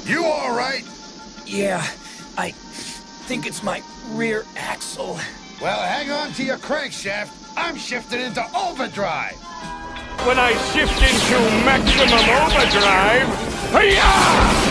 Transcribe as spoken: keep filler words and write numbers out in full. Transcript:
You all right? Yeah, I think it's my rear axle. Well, hang on to your crankshaft. I'm shifting into overdrive. When I shift into maximum overdrive, hi-ya!